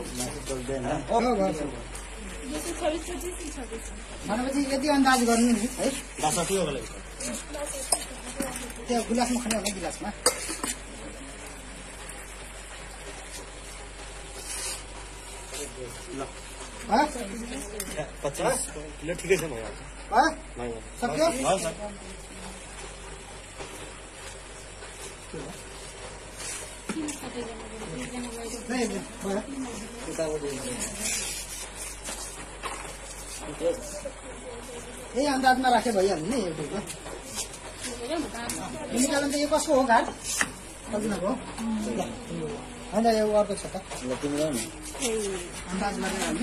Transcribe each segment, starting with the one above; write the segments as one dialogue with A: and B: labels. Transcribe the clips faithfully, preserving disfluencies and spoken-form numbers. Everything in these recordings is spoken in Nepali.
A: भनेपछि यति अन्दाज गर्नु नि है त्यो गिलासमा खाने होला गिलासमा
B: पचास किलो ठिकै छ भयो
A: सक्यो यही अन्दाजमा राखे भइहाल्यो नि एउटैको निकाल्नु त यो कसको हो घाट कतिको होइन यो अर्को छ त अन्दाज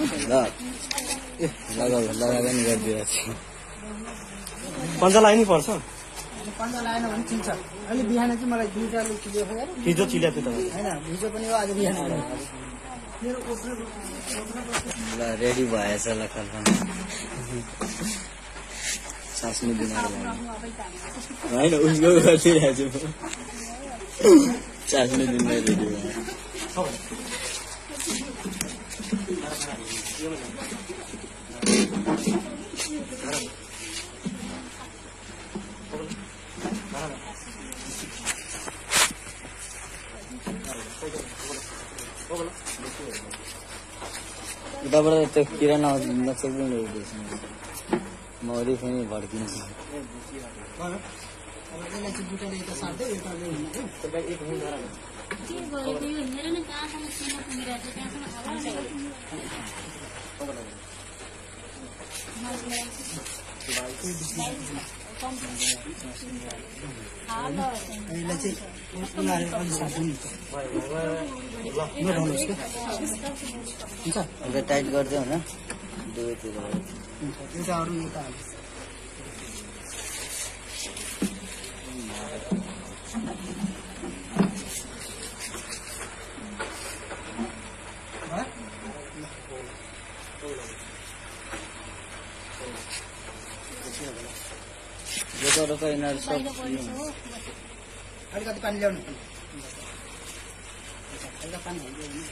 C: लगाएर नि गरिदिएको छु
B: पन्जा लाइनै पर्छ
A: पन्जा लाएन भने चिन्छ अहिले बिहान चाहिँ मलाई दुईवटा चिल्यो
B: हिजो चिल्या थियो
A: होइन हिजो पनि हो आज बिहान
C: ल रेडी भएछ ल कल्पना सास्नु दिन होइन उसको गरिदिरहेको छु सास्नु दिन रेडी भयो उताबाट त्यो किरा नचेक्नु ल्याउँदैछ म वरिपरि भड्किन्छु टाइट गरिदियो होइन दुवैतिर रोका यिनीहरू सब
A: अलिकति पानी ल्याउनु पानी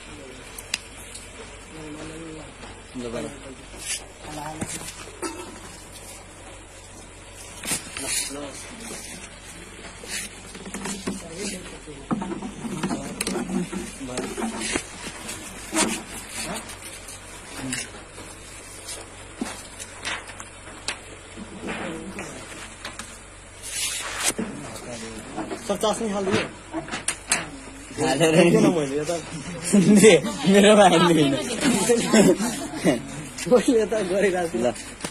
B: सब चास्नी हालिदियो
C: हालेर
B: मैले त
C: मेरोमा हाल्दैन
B: मैले त गरिरहेको छु
C: ल